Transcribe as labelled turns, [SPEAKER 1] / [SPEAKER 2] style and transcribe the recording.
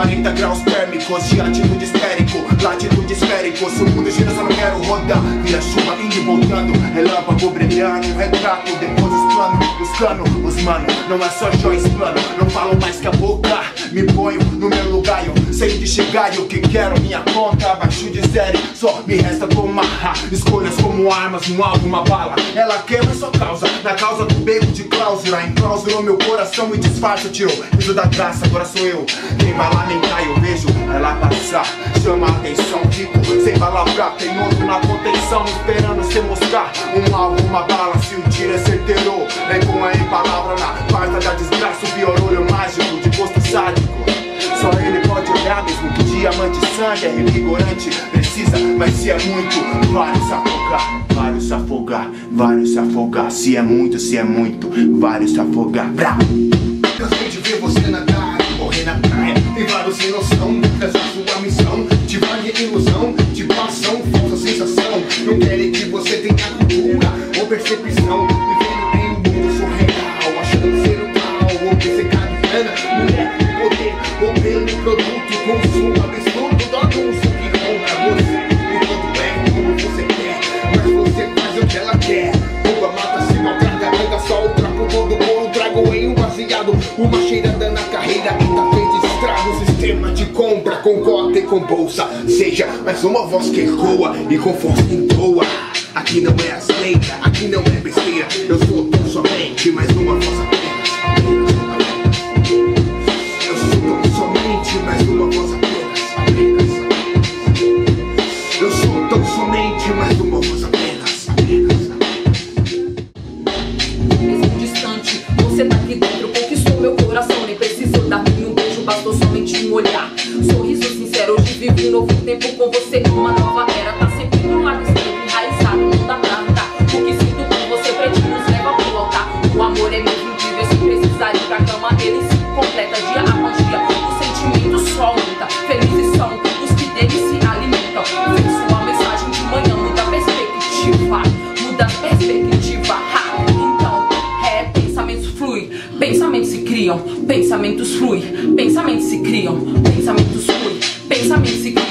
[SPEAKER 1] 40 graus térmicos de atitude histérico, latitude esférico. Se o mundo gira, só não quero rodar. Vira chuva indo e voltando, relâmpago brilhando, um retrato, depois os planos, os canos, os mano. Não é só joias plano, não falo mais que a boca. Me ponho no meu lugar, eu sei de chegar e o que quero. Minha conta abaixo de zero, só me resta tomar escolhas como armas, um alvo, uma bala. Ela queima sua causa, na causa do beco de cláusula. Enclausurou meu coração e disfarça, tirou isso da graça, agora sou eu quem vai lamentar. Eu vejo ela passar, chama a atenção, fico sem palavra, teimoso na contenção, esperando você mostrar um alvo, uma bala. Se o tiro é certeiro, vem com a palavra na quarta da desgraça. O pior olho mágico de gosto sádico, só ele pode olhar, mesmo que diamante sangue é revigorante, precisa, mas se é muito, vários se afogar, vários se afogar, vários se afogar. Se é muito, vários se afogar.
[SPEAKER 2] Cansei de ver você nadar e morrer na praia. Tem vários sem noção, essa sua missão te vale ilusão, te passam falsa sensação. Não querem que você tenha cultura ou percepção, vivendo em um mundo surreal, achando ser o tal, ou obcecado em grana, mulher, poder, ou pelo produto, consumo absurdo do anúncio que compra você. E tudo é como você quer, mas você faz o que ela quer. Rouba, mata, se maltrata, arranca só o trapo todo couro, trago em um baseado, uma cheirada na carreira e tá feito estrago. Sistema de compra com cota e com bolsa, seja mais uma voz que ecoa e com força entoa. Aqui não é aceita, aqui não é besteira. Eu sou tão somente mais uma voz apenas. Eu sou tão somente mais uma voz apenas. Eu sou tão somente mais uma voz apenas.
[SPEAKER 3] Mesmo distante, você tá aqui dentro, conquistou meu coração. Nem precisou dar um beijo, bastou somente um olhar. Sorriso sincero, hoje vivo um novo tempo com você. Uma nova era, tá sempre do lado esquerdo, enraizado, não dá pra andar. O que sinto por você, pretinho, nos leva pro altar. O amor é mesmo incrível, se precisar ir pra cama, ele se completa dia após dia. O sentimento só aumenta, felizes são os que dele se alimentam. Vem sua mensagem de manhã, muda a perspectiva, muda a perspectiva. Então, pensamentos fluem, pensamentos se criam, pensamentos fluem, pensamentos se criam, pensamentos fluem, pensamentos se criam.